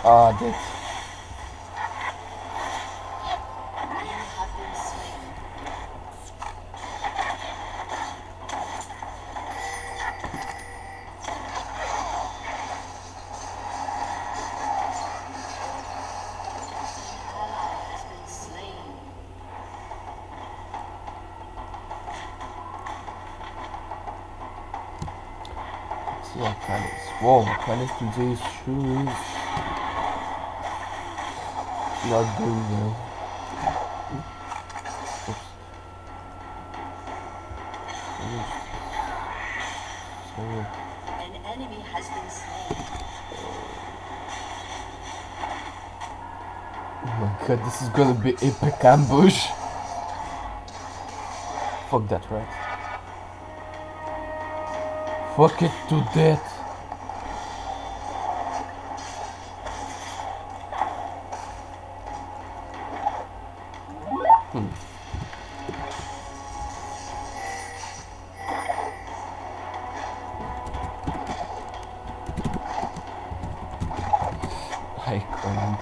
Ah, that. Ja, kleines. Wow, kleines du siehst schön. Not doing well. Oops. Sorry. An enemy has been slain. Oh my god, this is gonna be epic ambush. Fuck that rat. Fuck it to death. I can't.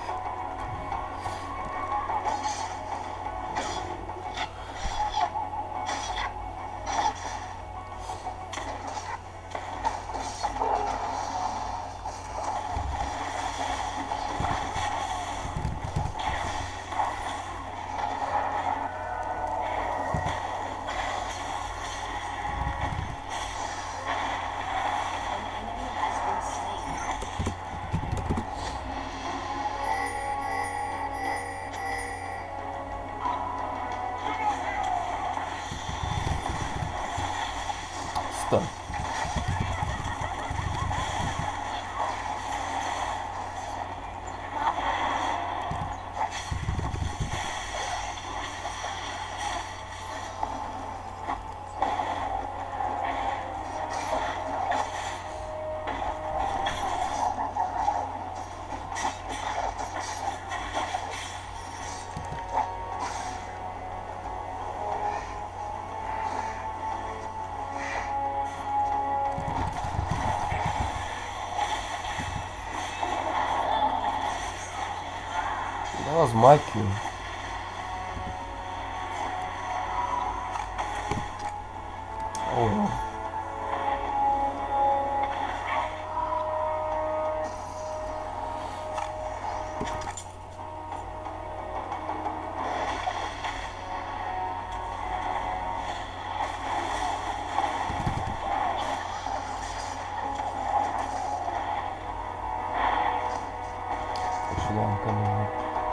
Stun. That was my kill. Oh well. Actually, I'm coming up.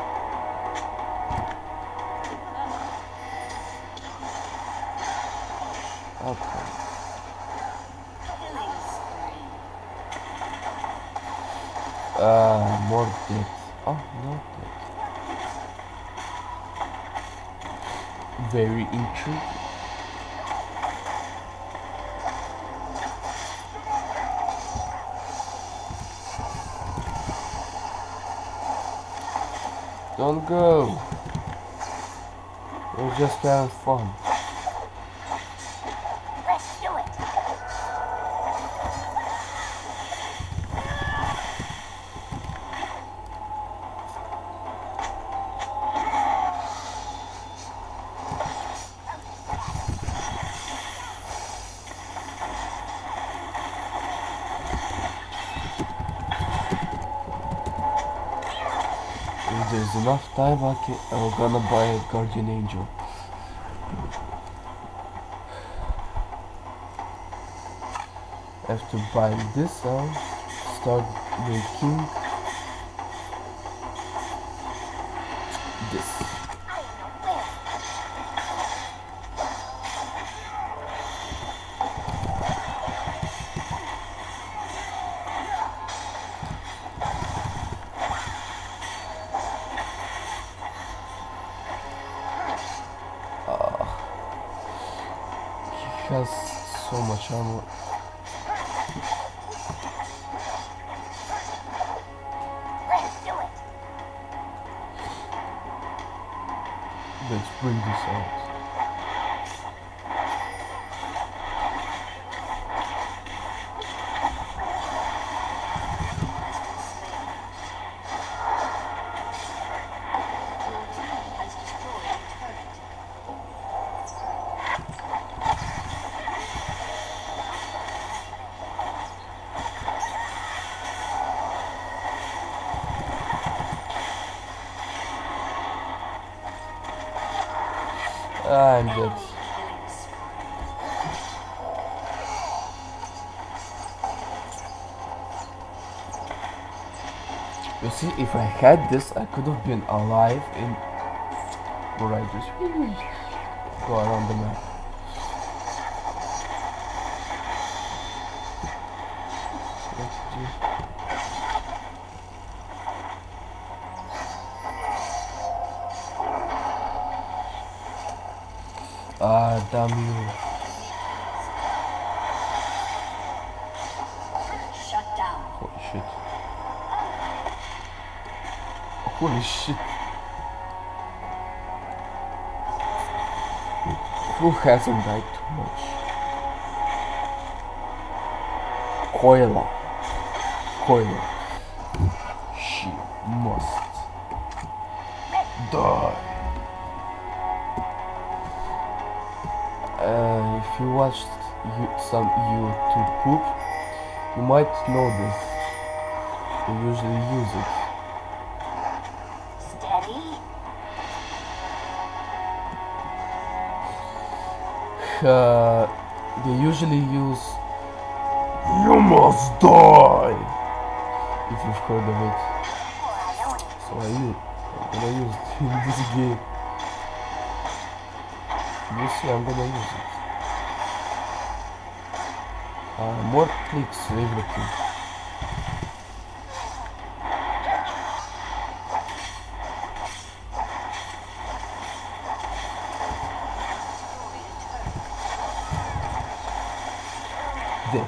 Okay. Killing spree. More dead. Oh, no dead. Very intriguing. Don't go. We're just having fun. Let's do it. If there's enough time, I'm gonna buy a guardian angel. I have to buy this out, start making this. He has so much armor. Let's do it. Let's bring this out. I'm dead. You see, if I had this, I could have been alive in where I just go around the map. Ah, damn you. Shut down. Holy shit. Holy shit. Who hasn't died too much? Koila. She must die. If you watched some YouTube poop, you might know this. They usually use it. Steady. They usually use "You must die" if you've heard of it. So I'm gonna use it in this game. You see, I'm gonna use it. More clicks, everything. Dead.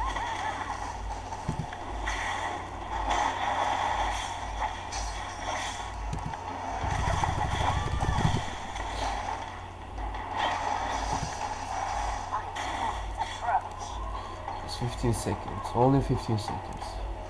It's 15 seconds. Only 15 seconds.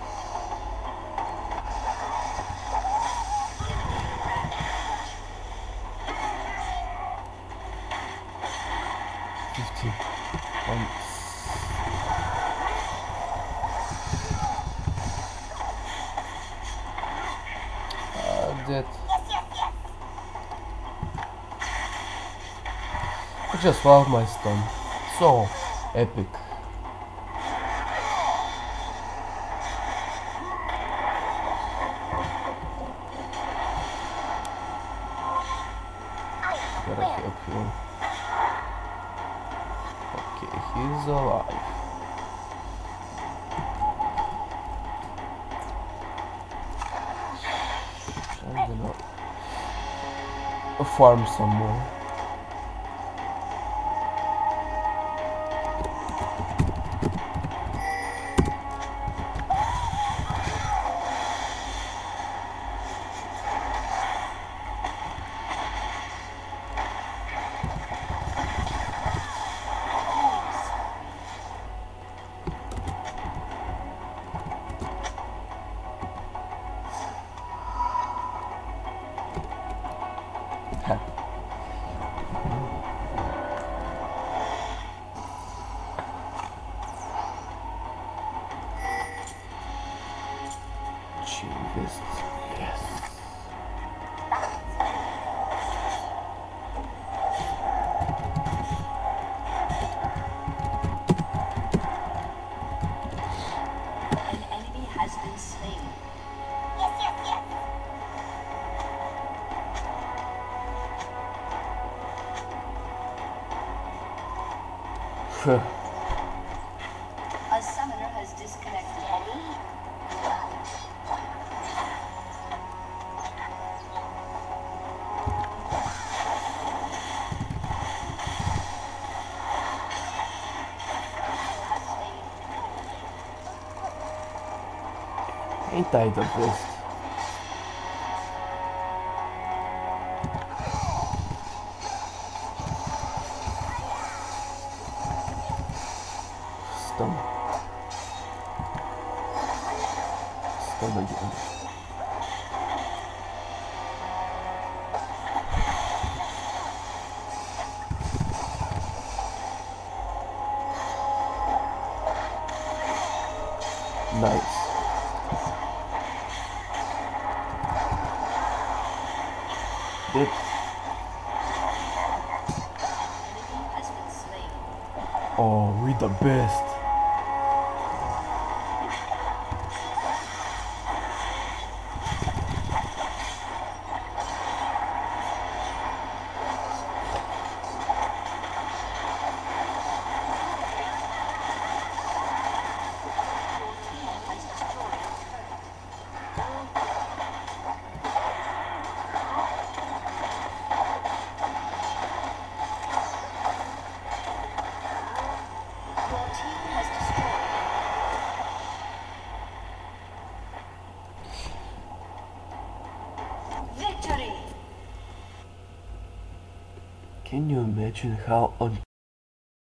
Dead. I just love my stun. So epic. Gotta help him. Okay, he's alive. I'm gonna farm some more. Yes. An enemy has been slain. A summoner has disconnected. Ain't I the best? Stun. Stun again. Nice. Dead. Oh, we the best. Victory! Can you imagine how